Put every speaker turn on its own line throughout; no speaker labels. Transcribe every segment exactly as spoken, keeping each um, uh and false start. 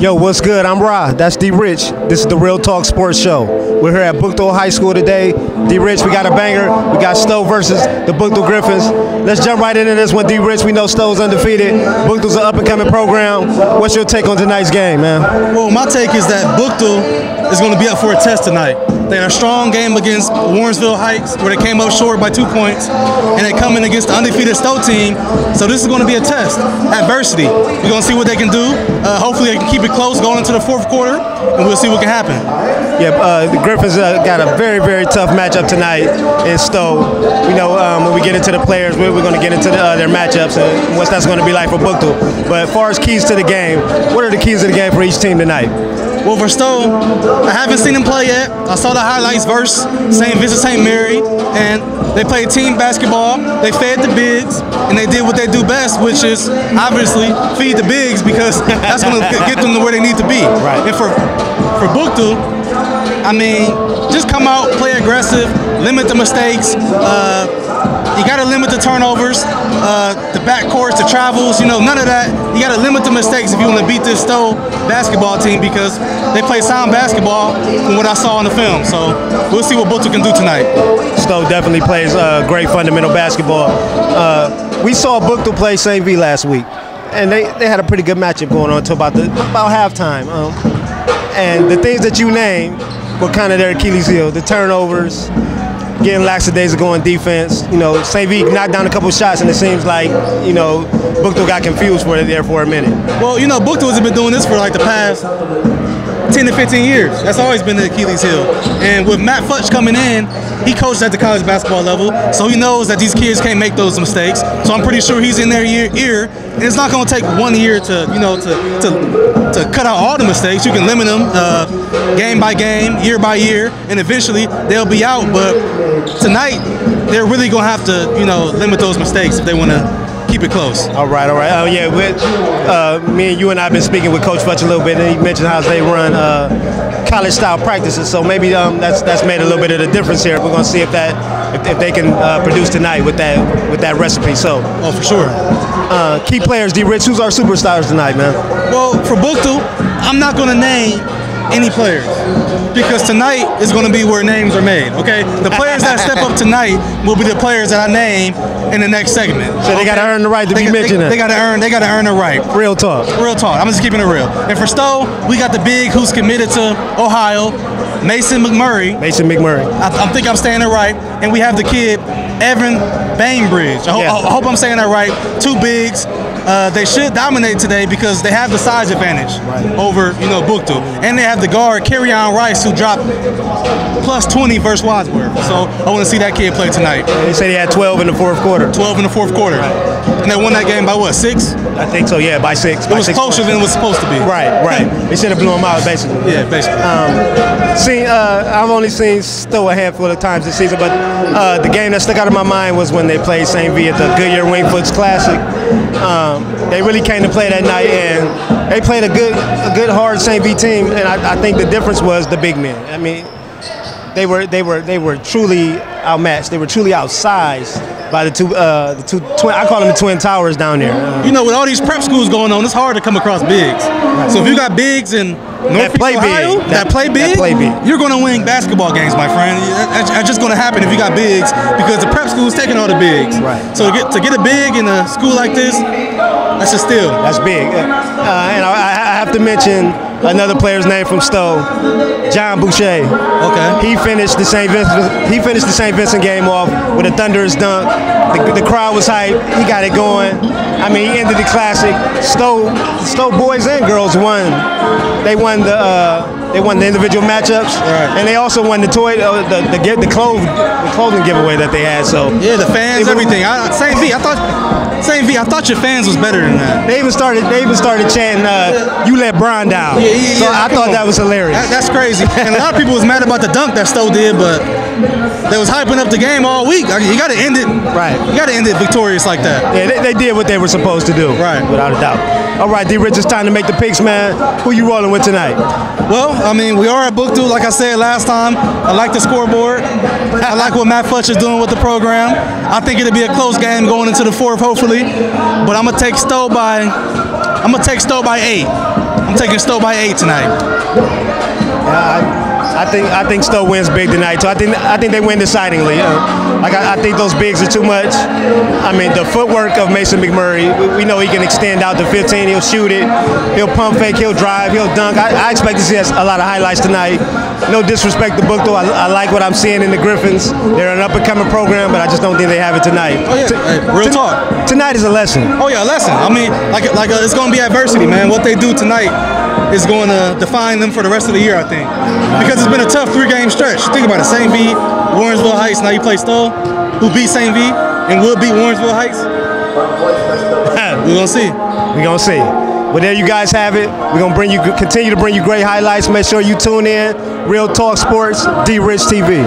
Yo, what's good? I'm Ra. That's D Rich. This is the Real Talk Sports Show. We're here at Bookthorn High School today. D Rich, we got a banger. We got Stowe versus the Bookthorn Griffins. Let's jump right into this one, D Rich. We know Stowe's undefeated. Bookthorn's an up-and-coming program. What's your take on tonight's game, man?
Well, my take is that Bookthorn is going to be up for a test tonight. They had a strong game against Warrensville Heights, where they came up short by two points, and they come in against the undefeated Stowe team. So this is going to be a test, adversity. We're going to see what they can do. Uh, hopefully, they can keep it close going into the fourth quarter, and we'll see what can happen.
Yeah, uh, the Griffins uh, got a very, very tough matchup tonight in Stowe. You know, um, when we get into the players, we're, we're going to get into the, uh, their matchups and what that's going to be like for Bookthorn. But as far as keys to the game, what are the keys to the game for each team tonight?
Well, for Stowe, I haven't seen them play yet. I saw the highlights versus Saint Vincent Saint Mary, and they played team basketball. They fed the bigs, and they did what they do best, which is obviously feed the bigs, because that's going to get them to where they need to be.
Right.
And for for Bookthorn, I mean, just come out, play aggressive, limit the mistakes. Uh, You got to limit the turnovers, uh, the backcourts, the travels, you know, none of that. You got to limit the mistakes if you want to beat this Stowe basketball team, because they play sound basketball from what I saw in the film. So we'll see what Bookthorn can do tonight.
Stowe definitely plays uh, great fundamental basketball. Uh, we saw Bookthorn play Saint V last week, and they, they had a pretty good matchup going on until about, the, about halftime. Um, and the things that you named were kind of their Achilles heel, the turnovers, getting lackadaisical on defense. You know, Saint V knocked down a couple shots, and it seems like, you know, Bookthorn got confused for it there for a minute.
Well, you know, Bookthorn has been doing this for like the past ten to fifteen years. That's always been the Achilles heel. And with Matt Futch coming in, he coached at the college basketball level, so he knows that these kids can't make those mistakes. So I'm pretty sure he's in their ear, ear and it's not going to take one year to, you know, to, to to cut out all the mistakes. You can limit them uh, game by game, year by year, and eventually they'll be out. But tonight, they're really going to have to, you know, limit those mistakes if they want to keep it close.
All right, all right. Oh, yeah, with, uh, me and you and I have been speaking with Coach Futch a little bit, and he mentioned how they run uh, college-style practices, so maybe um, that's that's made a little bit of the difference here. We're going to see if that if, if they can uh, produce tonight with that with that recipe. So,
oh, for sure.
Uh, key players, D. Rich, who's our superstars tonight, man?
Well, for Bookthorn, I'm not going to name any players, because tonight is going to be where names are made, okay? The players that step up tonight will be the players that I name in the next segment.
So they okay? got to earn the right to
they,
be mentioned.
They, they got to earn. They got to earn the right.
Real talk.
Real talk. I'm just keeping it real. And for Stowe, we got the big who's committed to Ohio, Mason McMurray.
Mason McMurray.
I, I think I'm saying it right. And we have the kid Evan Bainbridge. I, ho yeah. I hope I'm saying that right. Two bigs. Uh, they should dominate today because they have the size advantage right. over, you know, Bookthorn. And they have the guard, Kerryon Rice, who dropped plus twenty versus Wadsworth. So I want to see that kid play tonight.
They said he had twelve in the fourth quarter.
twelve in the fourth quarter. Right. And they won that game by what, six?
I think so, yeah, by six.
It
by
was
six
closer than it was supposed to be.
Right, right. They should have blew him out, basically.
Yeah, basically.
Um, see, uh, I've only seen Stowe a handful of times this season, but uh, the game that stuck out of my mind was when they played Saint V at the Goodyear Wingfoots Classic. Um, they really came to play that night, and they played a good, a good hard Saint V team, and I, I think the difference was the big men. I mean, they were, they were, they were truly outmatched. They were truly outsized by the two, uh, the two twin. I call them the Twin Towers down there. Uh,
you know, with all these prep schools going on, it's hard to come across bigs. Right. So if you got bigs in Northeast Ohio that, that play big, that play big, you're going to win basketball games, my friend. That's, that's just going to happen if you got bigs, because the prep school's taking all the bigs.
Right.
So to get to get a big in a school like this, that's a steal.
That's big. Uh, and I, I have to mention another player's name from Stowe, John Boucher.
Okay.
He finished the Saint Vincent. He finished the Saint Vincent game off with a thunderous dunk. The, the crowd was hyped. He got it going. I mean, he ended the classic. Stowe, Stowe boys and girls won. They won the uh, they won the individual matchups,
right.
and they also won the toy, uh, the the the, the, clothes, the clothing giveaway that they had. So
yeah, the fans, everything. I, Saint V, I thought. Saint V, I thought your fans was better than that.
They even started. They even started chanting, uh, "You let Brian down." Yeah, yeah, so yeah, I thought on. that was hilarious.
That, that's crazy. And a lot of people was mad about the dunk that Stowe did, but they was hyping up the game all week. I mean, you got to end it
right.
You got to end it victorious like that.
Yeah, they, they did what they were supposed to do.
Right,
without a doubt. All right, D. Rich, it's time to make the picks, man. Who you rolling with tonight?
Well, I mean, we are at Bookthorn, like I said last time. I like the scoreboard. I like what Matt Futch is doing with the program. I think it'll be a close game going into the fourth, hopefully. But I'm gonna take Stowe by I'm gonna take Stowe by eight. I'm taking Stowe by eight tonight.
Yeah, I, I think I think Stowe wins big tonight. So I think I think they win decidingly. Uh, like I, I think those bigs are too much. I mean, the footwork of Mason McMurray. We, we know he can extend out to fifteen. He'll shoot it. He'll pump fake. He'll drive. He'll dunk. I, I expect to see a lot of highlights tonight. No disrespect to Book though. I, I like what I'm seeing in the Griffins. They're an up and coming program, but I just don't think they have it tonight.
Oh yeah,
T
hey, real talk.
Tonight is a lesson.
Oh yeah, a lesson. I mean, like like uh, it's gonna be adversity, man. What they do tonight is going to define them for the rest of the year, I think. Because it's been a tough three-game stretch. Think about it. Saint V, Warrensville Heights. Now you play Stowe, who beat Saint V and will beat Warrensville Heights. We're gonna see.
We're gonna see. Well, there you guys have it. We're gonna bring you, continue to bring you great highlights. Make sure you tune in. Real Talk Sports, D Rich T V.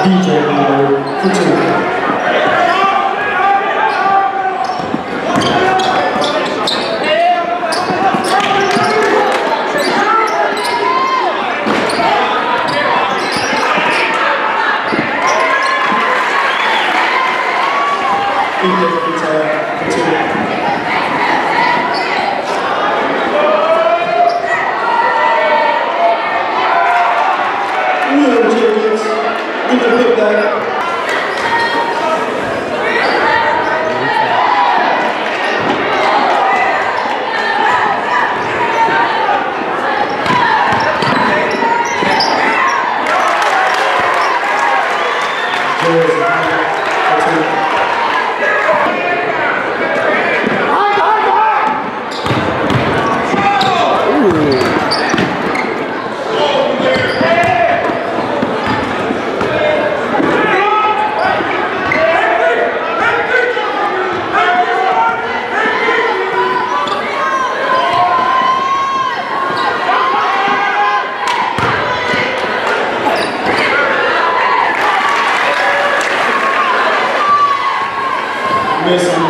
D J Pollard for two. Miss